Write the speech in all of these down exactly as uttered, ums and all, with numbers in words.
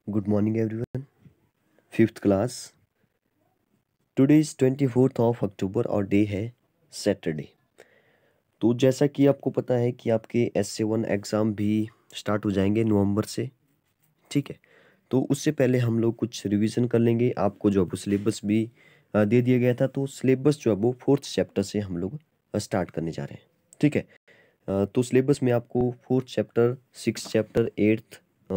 Good morning, everyone. Fifth class. Today is twenty fourth of October और day है Saturday. तो जैसा कि आपको पता है कि आपके एस से वन एग्ज़ाम भी स्टार्ट हो जाएंगे नवंबर से। ठीक है। तो उससे पहले हम लोग कुछ रिवीजन कर लेंगे। आपको जो है वो सिलेबस भी अ, दे दिया गया था। तो सिलेबस जो है वो फोर्थ चैप्टर से हम लोग स्टार्ट करने जा रहे हैं। ठीक है। अ, तो सिलेबस में आपको fourth chapter, six chapter, eighth,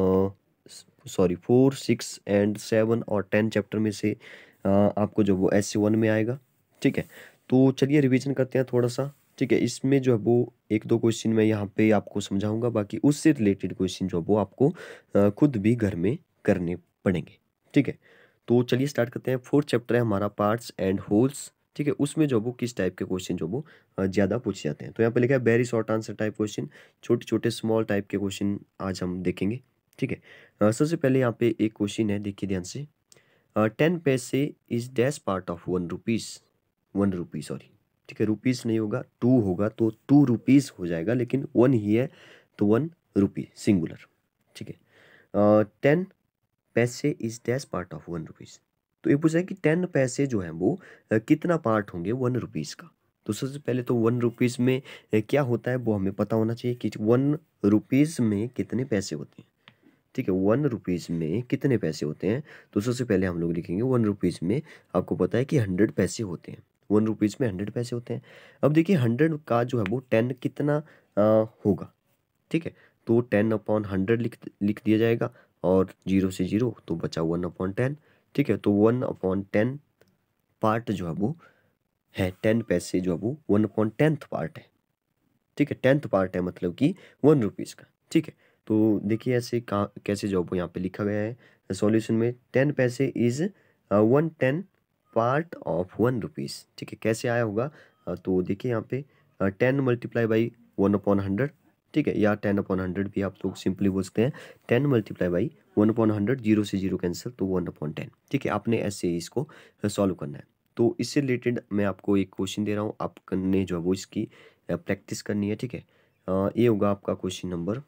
sorry four, six and seven और टेन चैप्टर में से अ, आपको जो वो एस वन में आएगा। ठीक है। तो चलिए रिवीजन करते हैं थोड़ा सा। ठीक है। इसमें जो है वो एक दो क्वेश्चन मैं यहाँ पे आपको समझाऊंगा, बाकी उससे रिलेटेड क्वेश्चन जो है वो आपको अ, खुद भी घर में करने पड़ेंगे। ठीक है। तो चलिए स्टार्ट करते हैं। फोर्थ चैप्टर है हमारा पार्ट्स एंड होल्स। ठीक है। उसमें जो वो किस टाइप के क्वेश्चन जो वो अ, ज़्यादा पूछे जाते हैं। तो यहाँ पे लिखा है very short answer type question. छोटे छोटे स्मॉल टाइप के क्वेश्चन आज हम देखेंगे। ठीक है। अ, सबसे पहले यहाँ पे एक क्वेश्चन है, देखिए ध्यान से। टेन पैसे is dash part of one rupees. One rupee sorry. ठीक है। रुपीज़ नहीं होगा, टू होगा तो टू रुपीज़ हो जाएगा, लेकिन वन ही है तो वन रुपी सिंगुलर। ठीक है। टेन पैसे is dash part of one rupees. तो ये पूछा है कि टेन पैसे जो हैं वो अ, कितना पार्ट होंगे वन रुपीज़ का। तो सबसे पहले तो वन रुपीज़ में अ, क्या होता है वो हमें पता होना चाहिए कि वन रुपीज़ में कितने पैसे होते हैं। ठीक है। वन रुपीज़ में कितने पैसे होते हैं। तो सबसे पहले हम लोग लिखेंगे वन रुपीज़ में आपको पता है कि हंड्रेड पैसे होते हैं। वन रुपीज़ में हंड्रेड पैसे होते हैं। अब देखिए हंड्रेड का जो है वो टेन कितना अ, होगा। ठीक है। तो टेन अपॉन हंड्रेड लिख लिख दिया जाएगा, और जीरो से जीरो तो बचा वन अपॉन टेन। ठीक है। तो वन अपॉन टेन पार्ट जो है वो है, टेन पैसे जो है वो वन अपॉन टेंथ पार्ट है। ठीक है। टेंथ पार्ट है मतलब कि वन रुपीज़ का। ठीक है। तो देखिए ऐसे कहाँ कैसे जो है वो यहाँ पे लिखा गया है सॉल्यूशन में, टेन पैसे is one ten part of one rupees. ठीक है। कैसे आया होगा। अ, तो देखिए यहाँ पे ten multiply by one upon hundred. ठीक है। या टेन अपॉन हंड्रेड भी आप लोग सिंपली बोलते हैं। Ten multiply by one upon hundred, zero से जीरो कैंसिल तो वन अपॉन टेन। ठीक है। आपने ऐसे ही इसको सॉल्व करना है। तो इससे रिलेटेड मैं आपको एक क्वेश्चन दे रहा हूँ, आपने जो है वो इसकी प्रैक्टिस करनी है। ठीक है। अ, ये होगा आपका क्वेश्चन नंबर,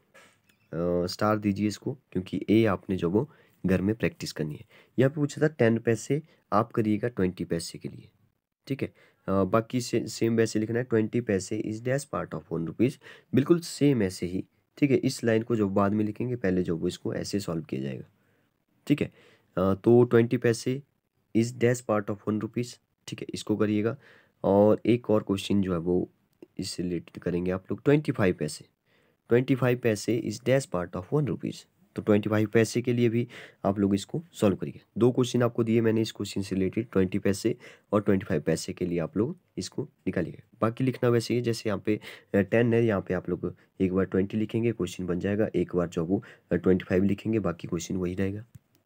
स्टार दीजिए इसको, क्योंकि ए आपने जो वो घर में प्रैक्टिस करनी है। यहाँ पे पूछा था टेन पैसे, आप करिएगा ट्वेंटी पैसे के लिए। ठीक है। अ, बाकी से सेम वैसे लिखना है, ट्वेंटी पैसे is dash part of one rupees. बिल्कुल सेम ऐसे ही। ठीक है। इस लाइन को जो बाद में लिखेंगे, पहले जो वो इसको ऐसे सॉल्व किया जाएगा। ठीक है। अ, तो ट्वेंटी पैसे is dash part of one rupees. ठीक है। इसको करिएगा। और एक और क्वेश्चन जो है वो इससे रिलेटेड करेंगे आप लोग, ट्वेंटी फाइव पैसे। ट्वेंटी फाइव पैसे is dash part of one rupees. तो ट्वेंटी फाइव पैसे के लिए भी आप लोग इसको सॉल्व करिए। दो क्वेश्चन आपको दिए मैंने इस क्वेश्चन से रिलेटेड, ट्वेंटी पैसे और ट्वेंटी फाइव पैसे के लिए आप लोग इसको निकालिए। बाकी लिखना वैसे ही जैसे यहाँ पे टेन है, यहाँ पे आप लोग एक बार ट्वेंटी लिखेंगे, क्वेश्चन बन जाएगा। एक बार जो वो ट्वेंटी फाइव लिखेंगे, बाकी क्वेश्चन वही रहेगा।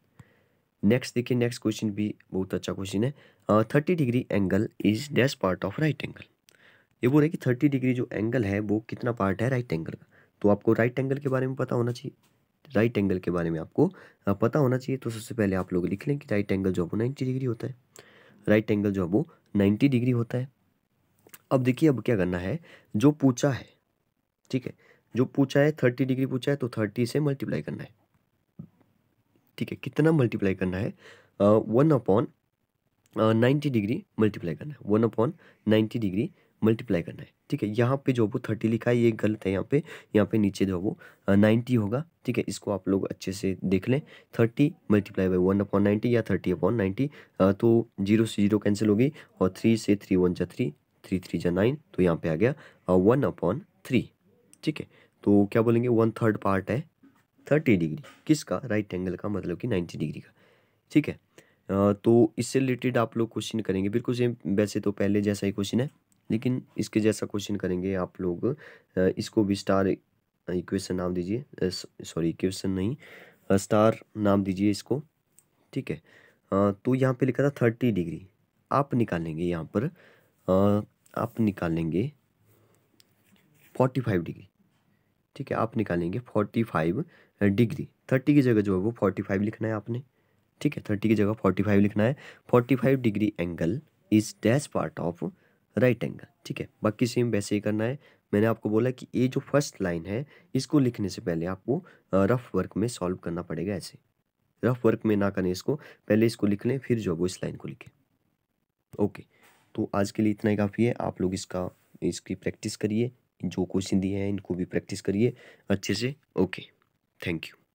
नेक्स्ट देखिए, नेक्स्ट क्वेश्चन भी बहुत अच्छा क्वेश्चन है। Thirty degree angle is dash part of right angle. ये बोल रहे कि थर्टी डिग्री जो एंगल है वो कितना पार्ट है राइट एंगल का। तो आपको राइट एंगल के बारे में पता होना चाहिए। राइट एंगल के बारे में आपको अ, पता होना चाहिए। तो सबसे पहले आप लोग लिख लें कि राइट एंगल जो है वो नाइन्टी डिग्री होता है। राइट एंगल जो है वो नाइन्टी डिग्री होता है। अब देखिए अब क्या करना है, जो पूछा है। ठीक है। जो पूछा है थर्टी डिग्री पूछा है, तो थर्टी से मल्टीप्लाई करना है। ठीक है। कितना मल्टीप्लाई करना है, one upon ninety degree multiply करना है। One upon ninety degree multiply करना है। ठीक है। यहाँ पे जो वो थर्टी लिखा है ये गलत है। यहाँ पे यहाँ पे नीचे जो वो नाइन्टी होगा। ठीक है। इसको आप लोग अच्छे से देख लें। Thirty multiply by one upon ninety या थर्टी अपॉन नाइन्टी। तो जीरो से जीरो कैंसिल होगी, और थ्री से थ्री वन जा थ्री, थ्री थ्री जा नाइन, तो यहाँ पे आ गया वन अपॉन थ्री। ठीक है। तो क्या बोलेंगे, वन थर्ड पार्ट है थर्टी डिग्री किसका, राइट एंगल का, मतलब कि नाइन्टी डिग्री का। ठीक है। अ, तो इससे रिलेटेड आप लोग क्वेश्चन करेंगे बिल्कुल सेम, वैसे तो पहले जैसा ही क्वेश्चन है, लेकिन इसके जैसा क्वेश्चन करेंगे आप लोग। अ, इसको भी स्टार इक्वेशन नाम दीजिए, सॉरी इक्वेशन नहीं, अ, स्टार नाम दीजिए इसको। ठीक है। अ, तो यहाँ पे लिखा था थर्टी डिग्री, आप निकालेंगे यहाँ पर, अ, आप निकालेंगे फोर्टी फाइव डिग्री। ठीक है। आप निकालेंगे फोर्टी फाइव डिग्री। थर्टी की जगह जो है वो फोर्टी फाइव लिखना है आपने। ठीक है। थर्टी की जगह फोर्टी फाइव लिखना है। Forty five degree angle is dash part of right angle. ठीक है। बाकी सेम वैसे ही करना है। मैंने आपको बोला कि ये जो फर्स्ट लाइन है इसको लिखने से पहले आपको रफ वर्क में सॉल्व करना पड़ेगा ऐसे। रफ वर्क में ना करें इसको, पहले इसको लिख लें फिर जो है वो इस लाइन को लिखें। ओके, तो आज के लिए इतना ही काफ़ी है। आप लोग इसका इसकी प्रैक्टिस करिए, जो क्वेश्चन दिए हैं इनको भी प्रैक्टिस करिए अच्छे से। Okay, thank you.